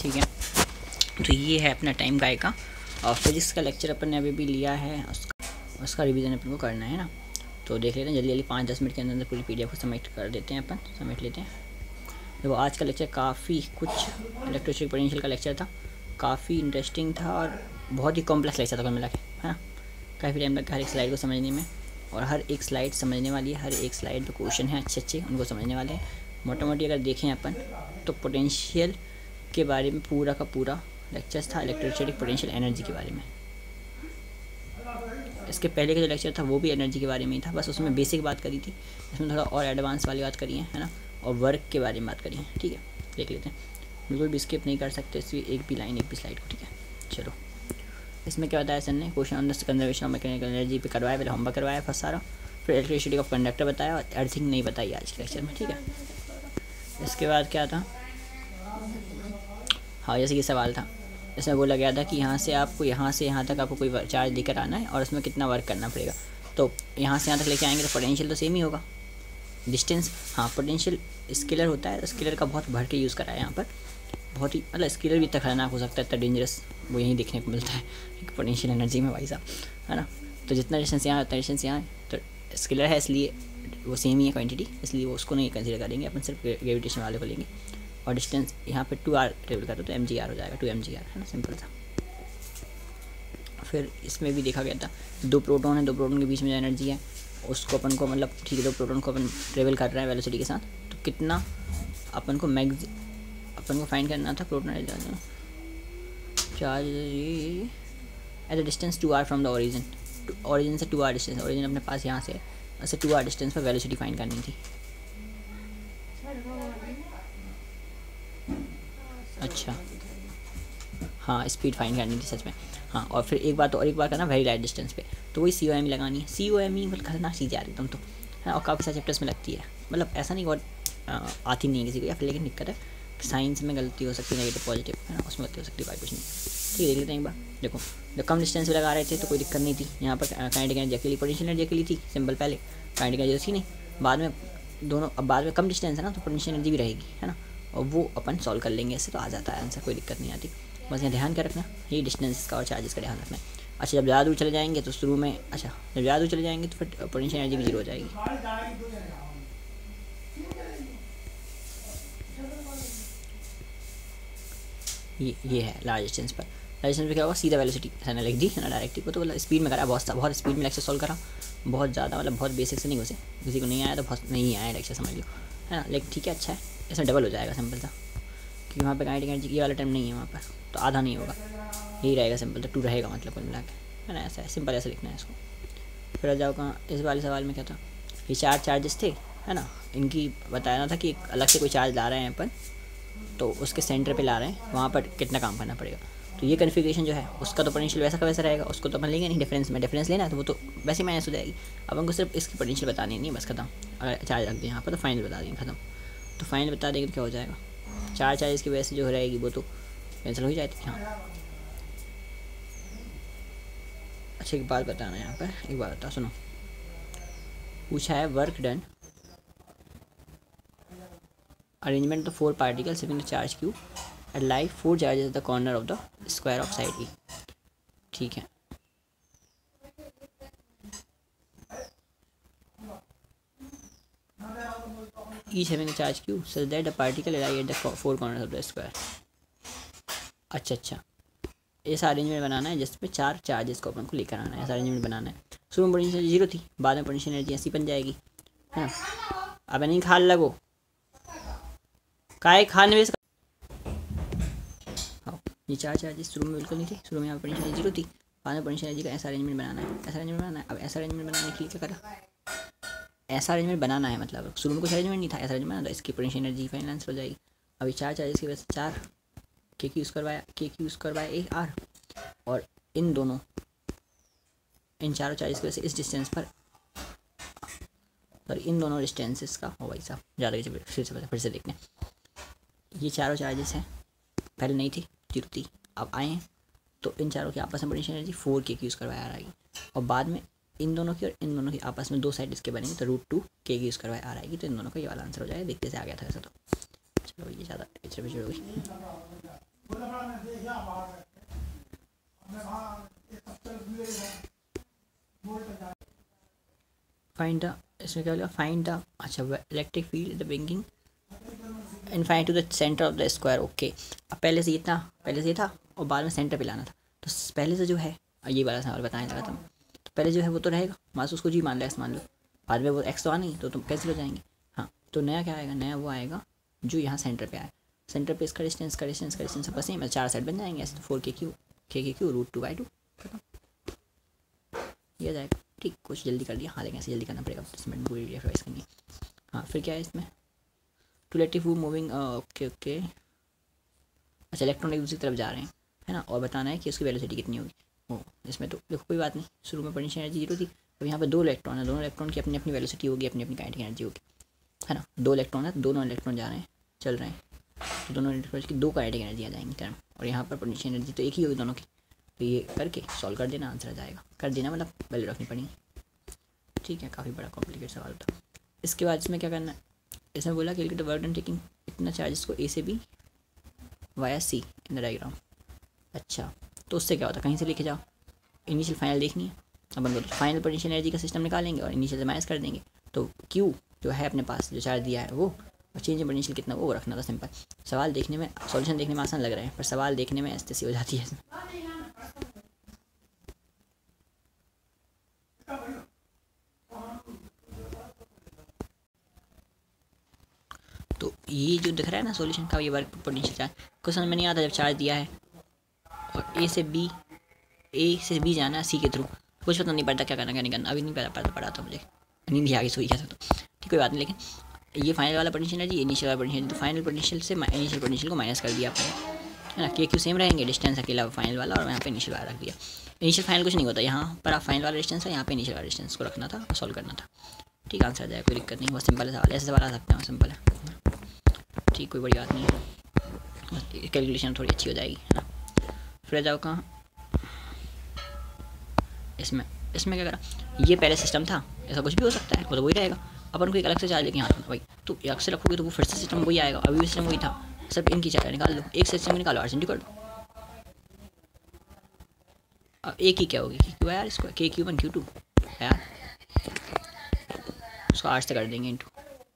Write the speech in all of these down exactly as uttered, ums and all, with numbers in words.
ठीक है। तो ये है अपना टाइम गाय का, और फिजिक्स का लेक्चर अपन ने अभी भी लिया है, उसका उसका रिवीजन अपन को करना है ना। तो देख लेते हैं जल्दी जल्दी, पाँच दस मिनट के अंदर अंदर पूरी पीडीएफ को समेट कर देते हैं, अपन समेट लेते हैं। देखो आज का लेक्चर काफ़ी कुछ इलेक्ट्रोस्टैटिक पोटेंशियल का लेक्चर था, काफ़ी इंटरेस्टिंग था और बहुत ही कॉम्प्लेक्स लेक्चर था कुल मिला के, है ना। काफ़ी टाइम लगा हर एक स्लाइड को समझने में, और हर एक स्लाइड समझने वाली है, हर एक स्लाइड पे क्वेश्चन है अच्छे अच्छे, उनको समझने वाले हैं। मोटा मोटी अगर देखें अपन तो पोटेंशियल के बारे में पूरा का पूरा लेक्चर था, इलेक्ट्रोस्टैटिक पोटेंशियल एनर्जी के बारे में। इसके पहले का जो लेक्चर था वो भी एनर्जी के बारे में ही था, बस उसमें बेसिक बात करी थी, इसमें थोड़ा और एडवांस वाली बात करी है, है ना, और वर्क के बारे में बात करी है। ठीक है, देख लेते हैं, बिल्कुल भी स्किप नहीं कर सकते इसलिए एक भी लाइन एक भी स्लाइड को। ठीक है, चलो। इसमें क्या बताया सर ने, question on the conservation of mechanical energy पे करवाया, पहले होमवर्क करवाया फर्स्ट सारा, फिर इलेक्ट्रिसिटी ऑफ कंडक्टर बताया और अर्थिंग नहीं बताई आज के लेक्चर में। ठीक है, इसके बाद क्या था, हाँ जैसे कि सवाल था, इसमें बोला गया था कि यहाँ से आपको यहाँ से यहाँ तक आपको कोई चार्ज लेकर आना है और उसमें कितना वर्क करना पड़ेगा। तो यहाँ से यहाँ तक लेके आएंगे तो पोटेंशियल तो सेम ही होगा, डिस्टेंस, हाँ पोटेंशियल स्केलर होता है, स्केलर का बहुत भर के यूज़ करा है यहाँ पर, बहुत ही मतलब स्केलर भी इतना खतरनाक हो सकता है, इतना डेंजरस वो यहीं देखने को मिलता है पोटेंशियल एनर्जी में भाई साहब, है ना। तो जितना डिस्टेंस यहाँ उतना डिस्टेंस यहाँ है, तो स्केलर है इसलिए वो सेम ही है क्वांटिटी, इसलिए वो उसको नहीं कंसिडर करेंगे, अपन सिर्फ ग्रेविटेशन वाले को लेंगे। और डिस्टेंस यहाँ पे टू आर ट्रेवल करता तो एम जी आर हो जाएगा, टू एम जी आर, है ना, सिंपल था। फिर इसमें भी देखा गया था दो प्रोटॉन है, दो प्रोटॉन के बीच में जो एनर्जी है उसको अपन को मतलब ठीक है, दो प्रोटॉन को अपन ट्रेवल कर रहे हैं वेलोसिटी के साथ, तो कितना अपन को मैक्स अपन को फाइंड करना था proton charge at the distance two R from the origin, origin से टू आर डिस्टेंस, ओरिजिन अपने पास यहाँ से ऐसे टू आर डिस्टेंस पर वेलोसिटी फाइंड करनी थी। अच्छा हाँ, स्पीड फाइंड करनी थी सच में, हाँ। और फिर एक बार तो और एक बार करना वेरी लाइट डिस्टेंस पे, तो वही सी ओ एम ई लगानी है। सी ओ एम ई मतलब खतरनाक चीज़ आ रही तुम तो, है, और काफ़ी सारे चैप्टर्स में लगती है, मतलब ऐसा नहीं बहुत आती नहीं है किसी को, या फिर लेकिन दिक्कत है साइंस में गलती हो सकती है, नेगेटिव पॉजिटिव, है ना, उसमें गलती हो सकती है, भाई कुछ नहीं। ठीक है, देख लेते हैं एक बार। देखो जब कम डिस्टेंस पे लगा रहे थे तो कोई दिक्कत नहीं थी, यहाँ पर काइनेटिक एनर्जी अकेली, पोटेंशियल एनर्जी अकेली थी, सिंपल, पहले काइनेटिक एनर्जी थी नहीं, बाद में दोनों, अब बाद में कम डिस्टेंस है ना तो पोटेंशियल एनर्जी भी रहेगी, है ना, और वो अपन सॉल्व कर लेंगे, ऐसे तो आ जाता है आंसर, कोई दिक्कत नहीं आती। बस यहाँ ध्यान क्या रखना, ये डिस्टेंस का और चार्जेस का ध्यान रखना है। अच्छा जब ज़्यादा दूर चले जाएंगे तो शुरू में, अच्छा जब ज़्यादा दूर चले जाएंगे तो फिर पोटेंशियल एनर्जी भी जीरो हो जाएगी। ये ये है लार्ज डिस्टेंस पर, लार्ज डिस्टेंस पर क्या होगा, सीधा वेलोसिटी ऐसा ना लिख दी है ना, डायरेक्टली को तो मतलब स्पीड में करा, बहुत बहुत स्पीड में लेक्चर सॉल्व करा, बहुत ज़्यादा मतलब बहुत बेसिक से नहीं घुसे, किसी को नहीं आया तो बहुत नहीं आया लेक्चर समझ लो, है ना, लेकिन ठीक है अच्छा है, इसमें डबल हो जाएगा सिंपल सा, क्योंकि वहाँ पर काइनेटिक एनर्जी ये वाला टाइम नहीं है वहाँ पर, तो आधा नहीं होगा, यही रहेगा सिंपल, तो टू रहेगा मतलब कुल मिला के, है ना, ऐसा है सिंपल, ऐसा लिखना है इसको। फिर आ जाओ कहाँ, इस वाले सवाल में क्या था, ये चार चार्जेस थे, है ना, इनकी बताया था कि एक अलग से कोई चार्ज ला रहे हैं अपन, तो उसके सेंटर पे ला रहे हैं, वहाँ पर कितना काम करना पड़ेगा। तो ये कन्फिग्रेशन जो है उसका तो पोटेंशियल वैसा का वैसा रहेगा, उसको तो अपन लेंगे नहीं डिफरेंस में, डिफरेंस लेना है तो वो तो वैसे ही माइनस हो जाएगी, अब हमको सिर्फ इसकी पोटेंशियल बतानी नहीं, बस खत्म। अगर चार्ज रख दें यहाँ पर तो फाइनल बता देंगे, खत्म। तो फाइनल बता देंगे तो क्या हो जाएगा, चार चार्जेस की वजह से जो रहेगी वो तो कैंसिल हो जाएगी। हाँ अच्छा एक बात बताना है यहाँ पर, एक बात बता सुनो, पूछा है work done arrangement of four particles having the charge Q at लाई four charges at the corner of the square of side E. ठीक है, each having a charge q such that the particle lie at the four corners of the square। अच्छा अच्छा ऐसा arrangement बनाना है जिसमें चार charges को अपन को लेकर आना है, ऐसा अरेंजमेंट बनाना है। शुरू में पोटेंशियल जीरो थी, बाद में पोटेंशियल एनर्जी ऐसी बन जाएगी, है ना। अब नहीं खाल लगो काय खाने में हाँ, ये चार चार्जेस शुरू में बिल्कुल नहीं थे, शुरू में यहाँ पोटेंशियल जीरो थी, बाद में पोटेंशियल एनर्जी का ऐसा अरेंजमेंट बनाना है, ऐसा अरेंजमेंट बनाना है। अब ऐसा अरेंजमेंट बनाने के लिए क्या करा, ऐसा अरेंजमेंट बनाना है, मतलब शुरू में कुछ अरेंजमेंट नहीं था, ऐसा अरेंजमेंट बनाना, इसकी पोटेंशियल एनर्जी फाइनल आंसर हो जाएगी। अभी चार चार्जेस की वजह से चार के की यूज़ करवाया, के की यूज़ करवाया एक आर, और इन दोनों इन चारों चार्जेस की वजह से इस डिस्टेंस पर, सॉरी इन दोनों डिस्टेंसेस का हो भाई साहब ज़्यादा फिर से फिर से देखने, ये चारों चार्जेस हैं, पहले नहीं थी जीरो थी, अब आए हैं तो इन चारों की आपस में पोटेंशियल एनर्जी फोर के की यूज़ करवाया आ रही है, और बाद में इन दोनों की और इन दोनों की आपस में दो साइड इसके बनेंगे तो रूट टू के की यूज़ करवाए आ रहेगी, तो इन दोनों का ये वाला आंसर हो जाएगा। देखते से आ गया था ऐसा, तो चलो ये ज़्यादा पिक्चर पिक्चर हो गई। फाइंड द, इसमें क्या बोला, फाइंड द, अच्छा electric field the bringing infinite to the centre of the square. Okay, अब पहले से इतना, पहले से था और बाद में सेंटर पे लाना था। तो पहले से जो है, ये वाला सवाल बताने लगा था, तो पहले जो है वो तो रहेगा, मास उसको जी मान लो, एक्स मान लो, बाद में वो एक्स तो आना ही, तो तुम कैंसिल हो जाएंगे। हाँ, तो नया क्या आएगा, नया वो आएगा जो यहाँ सेंटर पे आए, सेंटर पे इसका डिस्टेंस का डिस्टेंस का डिस्टेंस सब सेम है, चार साइड बन जाएंगे ऐसे, तो फोर के Q K K Q root two by two खत्म, ये जाएगा। ठीक, कुछ जल्दी कर दिया, हाँ लेकिन ऐसे जल्दी करना पड़ेगा, दस मिनट पूरी रिवाइज करनी है। हाँ, फिर क्या है इसमें, टू लेट वो मूविंग, ओके ओके, अच्छा इलेक्ट्रॉन एक दूसरी तरफ जा रहे हैं, है ना, और बताना है कि उसकी वेलोसिटी कितनी होगी। ओ, इसमें तो देखो कोई बात नहीं, शुरू में पोटेंशियल एनर्जी जीरो थी, अब यहाँ पे दो इलेक्ट्रॉन है, दोनों इलेक्ट्रॉन की अपनी अपनी वेलोसिटी होगी, अपनी अपनी काइनेटिक एनर्जी होगी, है ना, दो इलेक्ट्रॉन है, दोनों इलेक्ट्रॉन जा रहे हैं, चल रहे हैं, तो दोनों इलेक्ट्रॉन की दो काइनेटिक एनर्जी आ जाएंगी टर्म, और यहाँ पर पोटेंशियल एनर्जी तो एक ही होगी दोनों की। तो ये करके सॉल्व कर देना, आंसर आ जाएगा, कर देना मतलब वैल्यू रखनी पड़ेगी। ठीक है, काफ़ी बड़ा कॉम्प्लिकेट सवाल था। इसके बाद इसमें क्या करना है, इसमें बोला कि द वर्क डन टेकिंग इतना चार्जेस को ए से B via C in the diagram. अच्छा, तो उससे क्या होता है, कहीं से लिखे जाओ, इनिशियल फाइनल देखनी है अपन को, तो फाइनल पोटेंशियल एनर्जी का सिस्टम निकालेंगे और इनिशियल से माइनस कर देंगे, तो क्यू जो है अपने पास जो चार्ज दिया है वो, और चेंज इन पोटेंशियल कितना वो रखना था। सिंपल सवाल देखने में, सॉल्यूशन देखने में आसान लग रहा है, पर सवाल देखने में ऐसी हो जाती है। तो ये जो दिख रहा है ना सॉल्यूशन का, ये वर्क पोटेंशियल चार्ज क्वेश्चन में नहीं आता, जब चार्ज दिया है और ए से बी, ए से बी जाना है सी के थ्रू, कुछ पता नहीं पड़ता क्या करना क्या नहीं करना, अभी नहीं पता पड़ता पड़ा था मुझे, नींद ही आ गई, सोई था तो ठीक, कोई बात नहीं। लेकिन ये फाइनल वाला पोटेंशियल है जी, इनिशियल वाला पोटेंशियल, तो फाइनल पोटेंशियल से इनिशियल पोटेंशियल को माइनस कर दिया आपने, है ना, के क्यू सेम रहेंगे, डिस्टेंस अकेला फाइनल वाला, और यहाँ पे इनिशियल वाला रख दिया। इनिशियल फाइनल कुछ नहीं होता, यहाँ पर आप फाइनल वाला डिस्टेंस है, यहाँ पे इनिशियल वाला डिस्टेंस को रखना था और सॉल्व करना था। ठीक, आंसर आ जाएगा, कोई दिक्कत नहीं, बहुत सिंपल है सवाल, ऐसे सवाल आ सकते हैं, सिंपल है। ठीक, कोई बड़ी बात नहीं है, कैलकुलेशन थोड़ी अच्छी हो जाएगी, है ना। फिर जाओ कहाँ, इसमें इसमें क्या करा, ये पहले सिस्टम था, ऐसा कुछ भी हो सकता है, वो तो वही रहेगा, अपन को एक अलग से चार्ज लेके हाथ में भाई, तो अलग से रखोगे तो वो फिर से सिस्टम वही आएगा, अभी भी सिस्टम वही था, सब इनकी चार्ज निकाल लो, एक सिस्टम निकालो, आर कर दो, अब एक ही क्या होगी, क्यों यार, इसको के क्यू वन क्यू टू यार, उसको आठ से कर देंगे इंटू,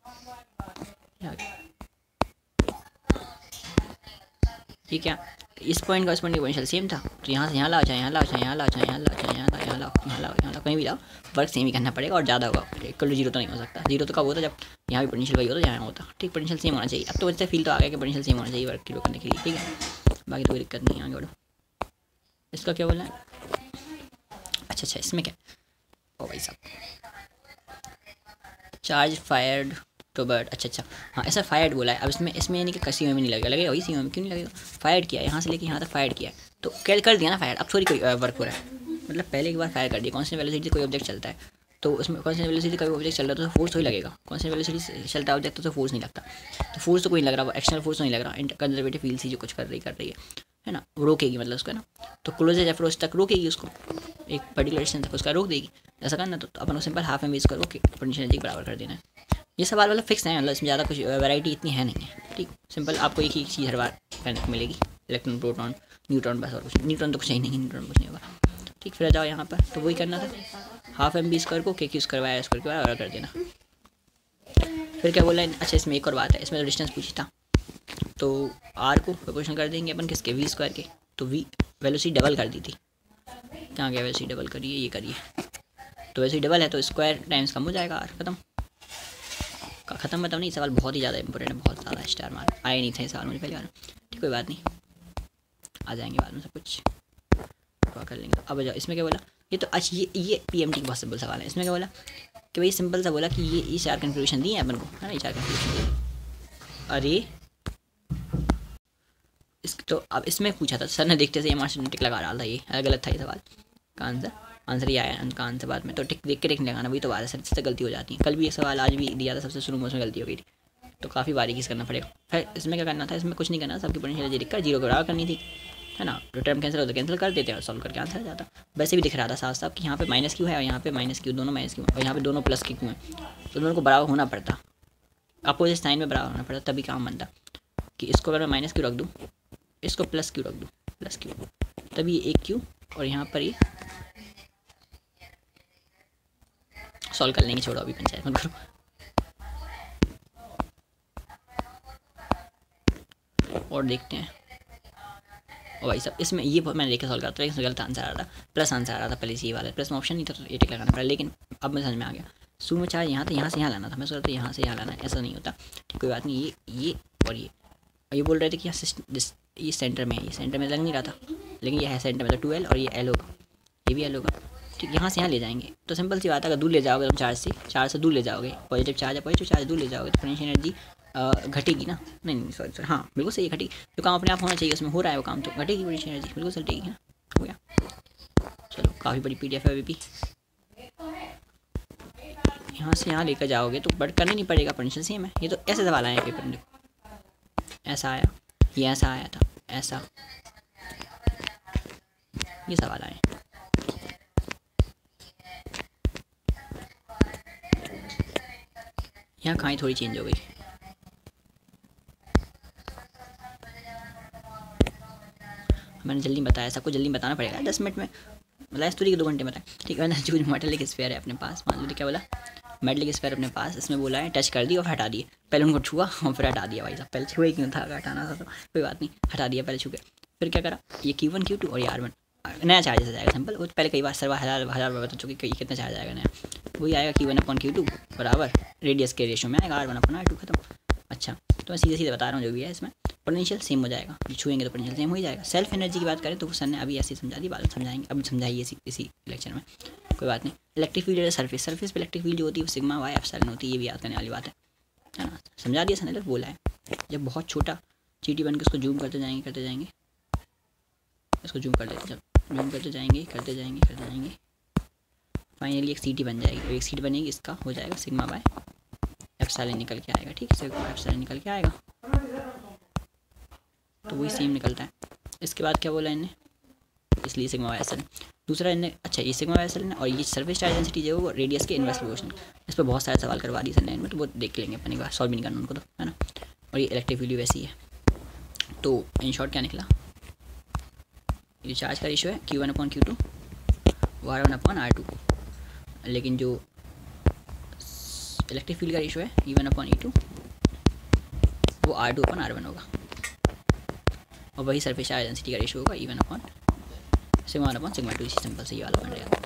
ठीक है, इस पॉइंट का इस पॉइंट पोटेंशियल सेम था, तो यहाँ से यहाँ लाओ, चाहे यहाँ लाओ, चाहे यहाँ लाओ, चाहे यहाँ लाओ, चाहे यहाँ लाओ, यहाँ लाओ, यहाँ लाओ, यहाँ लाओ, कहीं भी लाओ, वर्क सेम ही करना पड़ेगा, और ज़्यादा होगा, इक्वल जीरो तो नहीं हो सकता, जीरो तो कब होता जब यहाँ भी पोटेंशियल वही होता, यहाँ होता। ठीक, पोटेंशियल सेम होना चाहिए, अब तो वैसे फील तो आ गया कि पोटेंशियल सेम होना चाहिए वर्क की करने के लिए, ठीक है, बाकी तो कोई दिक्कत नहीं है, आगे बढ़ो। इसका क्या बोला है, अच्छा अच्छा, इसमें क्या, ओ भाई साहब, चार्ज फायर्ड टू बर्ड, अच्छा अच्छा, हाँ ऐसा फायर्ड बोला है, अब इसमें इसमें यानी कि कसी में नहीं लगेगा, लगेगा वही सी में, क्यों नहीं लगेगा, फायर्ड किया, यहाँ से लेके यहाँ तक फायर्ड किया, तो क्या कर दिया ना फायर्ड, अब सॉरी कोई वर्क हो रहा है, मतलब पहले एक बार फायर कर दिया, कौन सी वेलोसिटी कोई ऑब्जेक्ट चलता है, तो उसमें कौन सी वेलोसिटी कोई ऑब्जेक्ट चल रहा है तो फोर्स तो ही लगेगा, कौन सी वेलोसिटी चलता है ऑब्जेक्ट तो फोर्स नहीं लगता, तो फोर्स तो कोई नहीं लग रहा, एक्सटर्नल फोर्स तो नहीं लग रहा, कंजर्वेटिव फील्ड सी जो कुछ कर रही कर रही है है ना, रोकेगी मतलब उसको, है ना, तो क्लोजेज अप्रोच तक रोकेगी उसको, एक पर्टिकुलर डिस्टेंस तक उसका रोक देगी, ऐसा करना, तो अपन को सिंपल हाफ एम वीज करो कि पोटेंशियल एनर्जी बराबर कर देना है। ये सवाल वाला फिक्स है, मतलब इसमें ज़्यादा कुछ वैरायटी इतनी है नहीं है, ठीक, सिंपल आपको एक ही चीज़ हर बार करने को मिलेगी, इलेक्ट्रॉन प्रोटॉन न्यूट्रॉन, बस और कुछ, न्यूट्रॉन तो कुछ ही नहीं, न्यूट्रॉन कुछ नहीं होगा। ठीक, फिर आ जाओ यहाँ पर, तो वही करना था, हाफ एम बी स्क्वायर को के क्यू स्क्वायर वाई स्क्वायर के बराबर कर देना। फिर क्या बोला, अच्छा इसमें एक और बात है, इसमें तो डिस्टेंस पूछी था, तो आर को प्रोपोर्शनल कर देंगे अपन किसके, वी स्क्वायर के, तो वी वेलोसिटी डबल कर दी थी, कहाँ गया वेलोसिटी डबल करिए, ये करिए, तो वेलोसिटी डबल है तो स्क्वायर टाइम्स कम हो जाएगा, आर खत्म, खत्म मतलब नहीं, सवाल बहुत ही ज़्यादा इंपॉर्टेंट है, बहुत ज़्यादा, स्टार मार्क आए नहीं थे सवाल मुझे पहले बार, ठीक, कोई बात नहीं, आ जाएंगे बाद में सब कुछ कर लेंगे। अब जाओ, इसमें क्या बोला, ये तो अच्छा ये ये पीएमटी का बहुत सिंपल सवाल है, इसमें क्या बोला कि भाई सिंपल सा बोला कि ये ये चार कन्फ्यूजन दी है अपन को, है ना, ये चार कन्फ्यूजन दी, अरे इस तो अब इसमें पूछा था सर ने, देखते से एम आर टिक लगा डाला था, ये गलत था ये सवाल का आंसर, आंसर ही आया का आंसर बाद में, तो टिक देख के टिक लगाना, वही तो बात है सर, इससे गलती हो जाती है, कल भी ये सवाल आज भी दिया था सबसे शुरू में, उसमें गलती हो गई थी, तो काफ़ी बारीकी से करना पड़ेगा। फिर इसमें क्या करना था, इसमें कुछ नहीं करना, सबकी पोटेंशियल एनर्जी लिखकर जीरो बराबर करनी थी, है ना, जो टर्म कैंसिल होता कैंसिल कर देते हैं और सॉल्व करके आंसर आ जाता। वैसे भी दिख रहा था साफ साफ कि यहाँ पे माइनस क्यू है और यहाँ पे माइनस क्यू, दोनों माइनस क्यू, और यहाँ पे दोनों प्लस क्यू हैं, तो दोनों को बराबर होना पड़ता, अपोजिट साइन में बराबर होना पड़ता, तभी काम बनता कि इसको अगर मैं माइनस क्यू रख दूँ इसको प्लस क्यू रख दूँ, प्लस क्यू, तभी एक क्यू और यहाँ पर ये सॉल्व कर लेंगे। छोड़ो अभी पंचायत मत करो। और देखते हैं। और भाई साहब इसमें ये मैंने देखे सॉल्व करता था, लेकिन गलत आंसर आ रहा था, प्लस आंसर आ रहा था पहले से ये वाला, प्लस में ऑप्शन नहीं था तो ये टिक लगाना पड़ा, लेकिन अब मैं समझ में आ गया। शू में चार्ज यहाँ था, यहाँ से यहाँ लाना था, मैं सोच रहा था यहाँ से यहाँ लाना, ऐसा नहीं होता। ठीक, कोई बात नहीं। ये ये और ये और ये बोल रहे थे कि यहाँ ये सेंटर में है, ये सेंटर में लग नहीं रहा था, लेकिन ये है सेंटर में, तो टू एल और ये एल होगा, ये भी एल होगा। ठीक, यहाँ से यहाँ ले जाएंगे तो सिंपल सी बात है, अगर दूर ले जाओगे तुम चार्ज से, चार्ज से दूर ले जाओगे, पॉजिटिव चार्ज है, पॉजिटिव चार्ज दूर ले जाओगे तो पोटेंशियल एनर्जी घटेगी ना। नहीं नहीं सॉरी सॉरी हाँ बिल्कुल सही घटेगी। जो काम अपने आप होना चाहिए उसमें हो रहा है वो काम, तो घटेगी पोटेंशियल एनर्जी, बिल्कुल सही घटेगी ना। हो गया। चलो काफ़ी बड़ी पीडीएफ है अभी भी। यहाँ से यहाँ लेकर जाओगे तो बट करना नहीं पड़ेगा, पोटेंशियल सेम है। ये तो ऐसे सवाल आए पेपर में, ऐसा आया, ये ऐसा आया था, ऐसा ये सवाल आए। यहाँ कहाँ थोड़ी चेंज हो गई। मैंने जल्दी बताया, सबको जल्दी बताना पड़ेगा, दस मिनट में मतलब स्टोरी के दो घंटे बताएं। ठीक है। मैंने जो मेटेलिक स्फीयर है अपने पास, मान लो क्या बोला, मेटेलिक स्फीयर अपने पास, इसमें बोला है टच कर दी और हटा दिए। पहले उनको छुआ और फिर हटा दिया। भाई साहब पहले छुए क्यों था, अगर हटाना था तो कोई बात नहीं, हटा दिया पहले छू के। फिर क्या करा, ये क्यू वन क्यू टू और ये आर वन नया चार्ज आ जाएगा सिंपल। वो पहले कई बार सर्वा हज़ार हज़ार बता चुके कि कितना चार्ज आएगा नया, वही आएगा Q one upon Q two बराबर रेडियस के रेशियो में आएगा R one upon R two, खत्म। अच्छा तो मैं सीधे सीधे बता रहा हूँ जो भी है, इसमें पोटेंशियल सेम हो जाएगा, जो छुएंगे तो पोटेंशियल सेम हो ही जाएगा। सेल्फ एनर्जी की बात करें तो सर ने अभी ऐसे समझा दी, बाद में समझाएंगे, अब समझाइए इसी इसी लेक्चर में, कोई बात नहीं। इलेक्ट्रिक फील्ड सरफेस, सरफेस पे इलेक्ट्रिक फील्ड जो होती है वो सिग्मा वाई एप्सिलॉन होती है, ये भी याद करने वाली बात है, है ना। समझा दिया सर ने, बोला है जब बहुत छोटा चीटी बन के उसको जूम करते जाएंगे करते जाएंगे इसको जूम कर लेते, जब जूम करते जाएंगे करते जाएंगे करते जाएंगे फाइनली एक सीटी बन जाएगी, और एक सीटी बनेगी, इसका हो जाएगा सिग्मा बाय एप्सिलॉन निकल के आएगा। ठीक है, सिग्मा एप्सिलॉन निकल के आएगा, तो वही सेम निकलता है। इसके बाद क्या बोला इन्हें, इसलिए सिग्मा बाय एप्सिलॉन। दूसरा इन्हें, अच्छा ये सिग्मा बाय एप्सिलॉन और ये सरफेस चार्ज डेंसिटी जो है वो रेडियस के इनवर्स प्रोपोर्शनल। इस पर बहुत सारे सवाल करवा दिए सर ने इनमें, तो वो देख लेंगे अपने बार, सॉल्व भी नहीं करना उनको तो, है ना। और ये इलेक्ट्रिक फील्ड वैसी है। तो इन शॉर्ट क्या निकला, ये चार्ज का रेशियो है Q one upon Q two R one upon R two, लेकिन जो इलेक्ट्रिक फील्ड का रेशियो है E one upon E two वो R two upon R one होगा, और वही सरफेस चार्ज डेंसिटी का रेशियो होगा E one upon sigma one upon sigma two. इसी सिंपल से ये वाला बन जाएगा।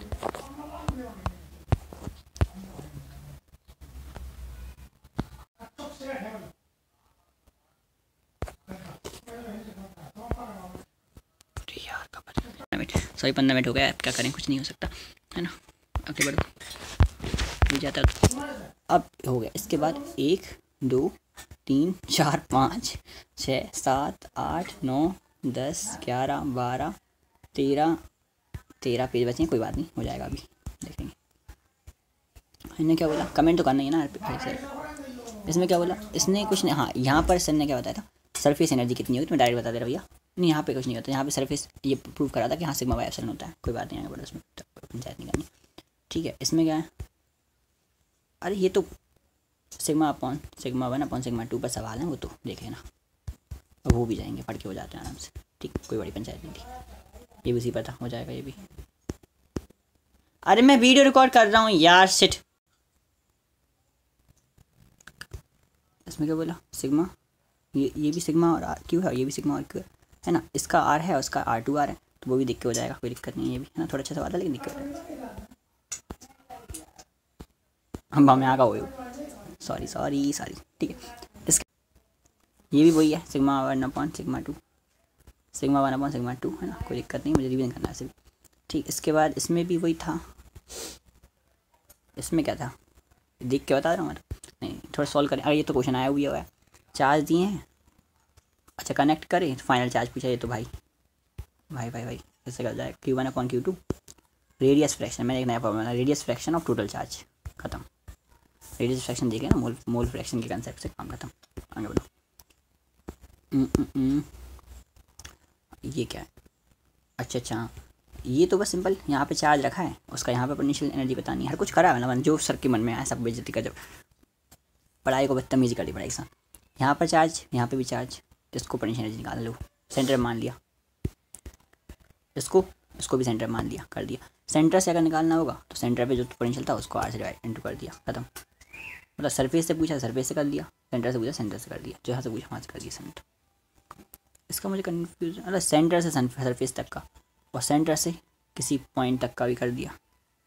सॉरी पंद्रह मिनट हो गया, क्या करें, कुछ नहीं हो सकता, है ना। आगे बढ़ो, हो जाता अब हो गया। इसके बाद एक दो तीन चार पाँच छः सात आठ नौ दस ग्यारह बारह तेरह तेरह पेज बचे हैं, कोई बात नहीं, हो जाएगा, अभी देखेंगे। इन्हें क्या बोला, कमेंट तो करना ही है ना भाई सर। इसमें क्या बोला इसने, कुछ नहीं, हाँ यहाँ पर सर ने क्या बताया था, सरफेस एनर्जी कितनी होगी, तो मैं डायरेक्ट बता दे रहा भैया, नहीं यहाँ पे कुछ नहीं होता, यहाँ पे सरफेस ये प्रूव करा था कि हाँ सिग्मा बाय एप्सिलॉन होता है, कोई बात नहीं, आगे बढ़ो, इसमें पंचायत नहीं करनी। ठीक है, इसमें क्या है, अरे ये तो sigma upon sigma one upon sigma two पर सवाल है, वो तो देखे ना, अब वो भी जाएंगे, पढ़ के हो जाते हैं आराम से। ठीक, कोई बड़ी पंचायत नहीं थी, ये भी उसी पर था, हो जाएगा ये भी। अरे मैं वीडियो रिकॉर्ड कर रहा हूँ यार, शिट। इसमें क्या बोला, सिग्मा ये ये भी सिग्मा और आर क्यू है, ये भी सिग्मा और क्यू है, है ना। इसका आर है, उसका आर टू आर है, तो वो भी दिक्कत हो जाएगा, कोई दिक्कत नहीं है, ये भी है ना। थोड़ा अच्छा सवाल है लेकिन दिक्कत है, हम हम यहाँ का हो, सॉरी सॉरी सॉरी। ठीक है, इसके ये भी वही है, sigma one upon sigma two sigma one upon sigma two, है ना, कोई दिक्कत नहीं, मुझे रिवीजन करना है ऐसे भी। ठीक, इसके बाद इसमें भी वही था, इसमें क्या था देख के बता रहा हूँ मैं, नहीं थोड़ा सॉल्व करें। अरे ये तो क्वेश्चन आया हुआ है, चार्ज दिए हैं, अच्छा कनेक्ट करें, फाइनल चार्ज पूछा, ये तो भाई भाई भाई भाई कैसे कर जाए, Q one upon Q two radius fraction, मैंने एक नया formula, radius fraction of total charge, खत्म। रेडियस फ्रैक्शन देखे ना, मोल मोल फ्रैक्शन के कंसेप्ट से काम खत्म, आगे बढ़ो। ये क्या है, अच्छा अच्छा ये तो बस सिंपल यहाँ पे चार्ज रखा है, उसका यहाँ पे पोटेंशियल एनर्जी बतानी है, हर कुछ करा है मतलब जो सर के मन में आया, सब बेइज्जती का, जब पढ़ाई को बदतमीजी कर दी पढ़ाई के साथ। यहाँ पर चार्ज, यहाँ पे भी चार्ज, इसको पोटेंशियल एनर्जी निकाल लो, सेंटर मान लिया, इसको इसको भी सेंटर मान लिया, कर दिया। सेंटर से अगर निकालना होगा तो सेंटर पे जो पोटेंशियल था उसको आर से डिवाइड इंटू कर दिया, खत्म। मतलब सरफेस से पूछा सरफेस से कर दिया, सेंटर से पूछा सेंटर से कर दिया, जहाँ से पूछा वहाँ से कर दिया सेंटर। इसका मुझे कन्फ्यूज, मतलब सेंटर से सरफेस तक का और सेंटर से किसी पॉइंट तक का भी कर दिया।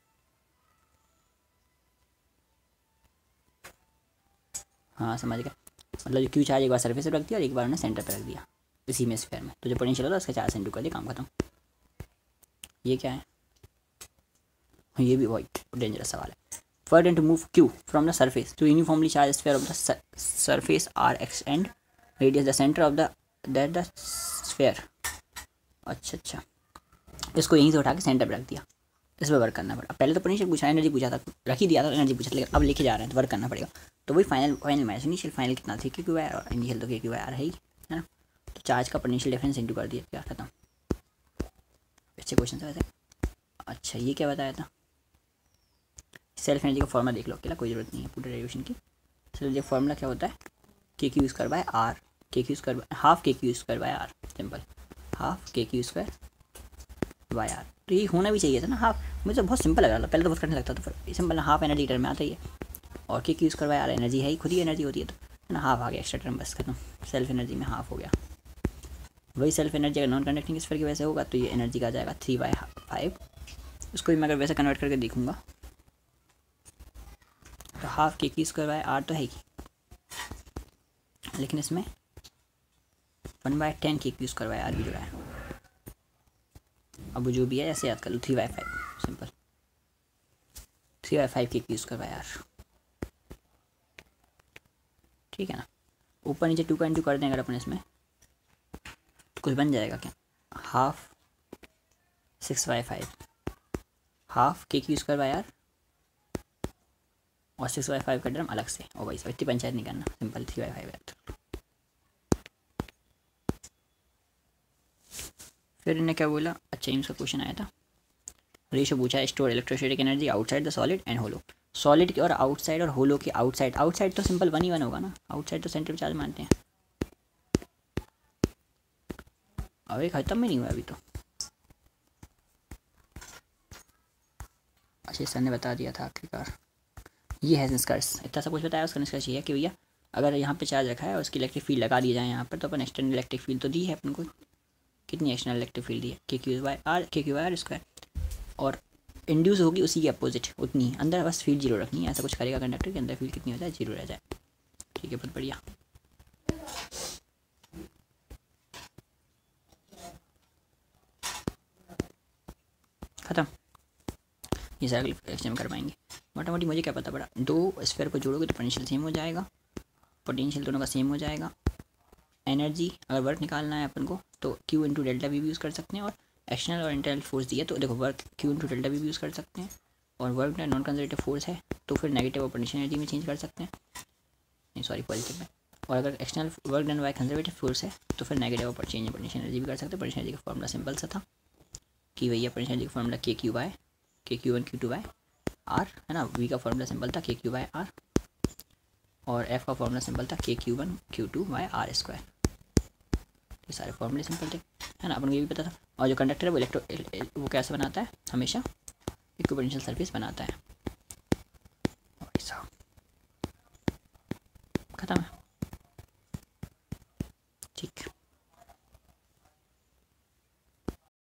हाँ समझ गया, मतलब जो क्यू चार्ज एक बार सरफेस पे रख दिया और एक बार उन्हें सेंटर पे रख दिया इसी में स्फीयर में, तो जो पोटेंशियल होता है उसका चार्ज इंटू कर दिया, काम खत्म। ये क्या है, ये भी बहुत डेंजरस सवाल है। For then to move Q from the surface to uniformly charge sphere of the surface R X and radius the centre of the that the sphere. अच्छा अच्छा, इसको यहीं से उठा के सेंटर पे रख दिया, इस पर वर्क करना पड़ा। पहले तो पोटेंशियल पूछा, एनर्जी पूछा था, रख ही दिया था एनर्जी पूछा था, लेकिन अब लेके जा रहे हैं तो वर्क करना पड़ेगा। तो वही final final match, initial final कितना थी क्यू क्यू आर और इनिशियल तो के क्यू आर है ही, है ना। तो चार्ज का पोटेंशियल डिफरेंस इंटू कर दिया, क्या खत्म। अच्छे क्वेश्चन था वैसे। अच्छा ये क्या बताया था, सेल्फ एनर्जी का फॉर्मूला देख लो अकेला, कोई ज़रूरत नहीं है पूरे डेरिवेशन की। सेल्फ एनर्जी फॉर्मूला क्या होता है, K Q square by R, K Q square half K Q square by R, simple half K Q square by R. तो ये होना भी चाहिए था ना हाफ, मुझे तो बहुत सिंपल लग रहा था, पहले तो बहुत करने लगता था, फिर सिंपल हाफ एनर्जी टर्म में आता ही है, और K Q square by R energy है ही, खुद ही एनर्जी होती है, तो है ना, हाफ आ गया एक्स्ट्रा टर्म, बस खत्म। सेल्फ एनर्जी में हाफ हो गया। वही सेल्फ एनर्जी अगर नॉन कंडक्टिंग स्फीयर की वजह से होगा तो ये एनर्जी का जाएगा थ्री बाय फाइव। उसको भी मैं अगर वैसे कन्वर्ट करके देखूंगा तो half K Q square by R तो है ही, लेकिन इसमें one by ten K Q square by R भी जुड़ा है। अब जो भी है ऐसे याद कर लो, three by five, simple three by five K Q square by R, ठीक है ना। ऊपर नीचे टू का इंटू कर दें अगर अपन इसमें तो कुछ बन जाएगा क्या, half six by five, half K Q square by R और सिक्स बाई फाइव का टर्म अलग से, और भाई सब इतनी पंचायत नहीं करना, सिंपल थ्री बाई फाइव है। फिर इन्हें क्या बोला, अच्छा इनका क्वेश्चन आया था, रेशो पूछा है store electrostatic energy outside the solid and hollow. Solid की और आउटसाइड और होलो की आउटसाइड, आउटसाइड तो सिंपल वन ही वन होगा ना, आउटसाइड तो सेंटर चार्ज मानते हैं। अभी खत्म ही नहीं हुआ अभी तो, अच्छा सर ने बता दिया था आखिरकार। ये है निष्कर्ष, इतना सब कुछ बताया, उसका निष्कर्ष ये है कि भैया अगर यहाँ पे चार्ज रखा है और उसकी इलेक्ट्रिक फील्ड लगा दी जाए यहाँ पर, तो अपन एक्सटर्नल इलेक्ट्रिक फील्ड तो दी है अपन को, कितनी एक्सटर्नल इलेक्ट्रिक फील्ड दी है, K Q by R, K Q R square, और इंड्यूस होगी उसी के अपोजिट उतनी, अंदर बस फील्ड जीरो रखनी है, ऐसा कुछ करेगा कंडक्टर के अंदर फील्ड कितनी हो जाए, जीरो रह जाए, ठीक है, बहुत बढ़िया। खत्म, ये सारा लेक्चर में कर पाएंगे। मोटा मोटी मुझे क्या पता पड़ा, दो स्फीयर को जोड़ोगे तो पोटेंशियल सेम हो जाएगा, पोटेंशियल दोनों का सेम हो जाएगा। एनर्जी अगर वर्क निकालना है अपन को तो क्यू इंटू डेल्टा भी यूज़ कर सकते हैं, और एक्सटर्नल और इंटरनल फोर्स दिया तो देखो वर्क क्यू इंटू डेल्टा भी यूज़ कर सकते हैं, और वर्क नॉन कंजर्वेटिव फोर्स है तो फिर नेगेटिव और पोटेंशियल एनर्जी में चेंज कर सकते हैं, नहीं सॉरी पॉजिटिव में, और अगर external work done by conservative force है तो फिर नेगेटिव और चेंज पोटेंशियल एनर्जी भी कर सकते हैं। पोटेंशियल एनर्जी का फॉर्मूला सिंपल सा था कि भैया पोटेंशियल एनर्जी का formula K Q by K Q one Q two by R, है ना, वी का फॉर्मूला सिंपल था के क्यू बाय आर, और एफ का फॉर्मूला सिंपल था K Q one Q two by R square. ये सारे फॉर्मूले सिंपल थे, है ना, अपन को ये भी पता था। और जो कंडक्टर है वो इलेक्ट्रो वो कैसे बनाता है, हमेशा इक्विपोटेंशियल सरफेस बनाता है, खत्म है।